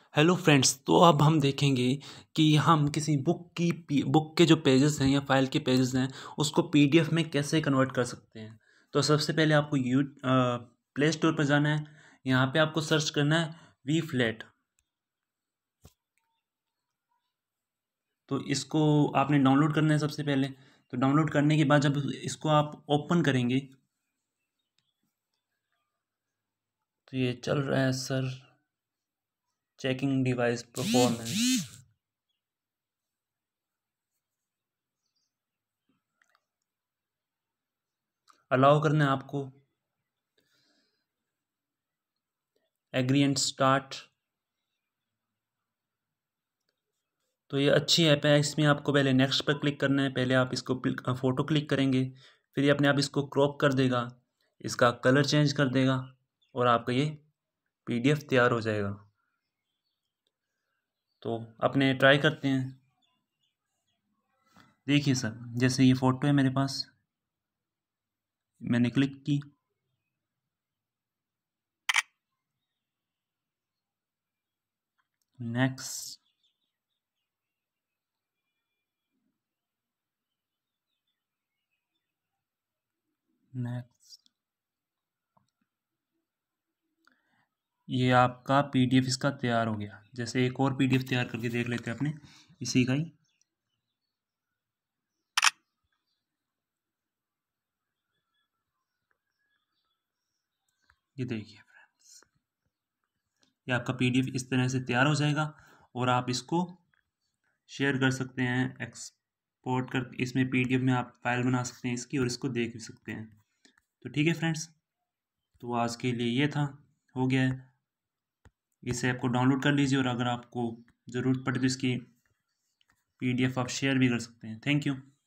Hello friends, तो अब हम देखेंगे कि हम किसी बुक के जो पेजेस हैं या फाइल के पेजेस हैं उसको पीडीएफ में कैसे कन्वर्ट कर सकते हैं। तो सबसे पहले आपको प्ले स्टोर पर जाना है। यहाँ पे आपको सर्च करना है वी फ्लैट। तो इसको आपने डाउनलोड करना है सबसे पहले। तो डाउनलोड करने के बाद जब इसको आप ओपन करेंगे तो ये चल रहा है sir, checking device performance. Allow करना है आपको, एग्री एंड स्टार्ट। तो ये अच्छी ऐप है। इसमें आपको पहले नेक्स्ट पर क्लिक करना है। पहले आप इसको फ़ोटो क्लिक करेंगे, फिर ये अपने आप इसको क्रॉप कर देगा, इसका कलर चेंज कर देगा और आपका ये पीडीएफ तैयार हो जाएगा। तो अपने ट्राई करते हैं। देखिए सर, जैसे ये फ़ोटो है मेरे पास, मैंने क्लिक की, नेक्स्ट, नेक्स्ट। ये आपका पीडीएफ इसका तैयार हो गया। जैसे एक और पीडीएफ तैयार करके देख लेते हैं अपने इसी का ही। ये देखिए फ्रेंड्स, ये आपका पीडीएफ इस तरह से तैयार हो जाएगा और आप इसको शेयर कर सकते हैं, एक्सपोर्ट कर, इसमें पीडीएफ में आप फाइल बना सकते हैं इसकी और इसको देख भी सकते हैं। तो ठीक है फ्रेंड्स, तो आज के लिए ये था, हो गया है। इस ऐप को डाउनलोड कर लीजिए और अगर आपको ज़रूरत पड़े तो इसकी पीडीएफ आप शेयर भी कर सकते हैं। Thank you.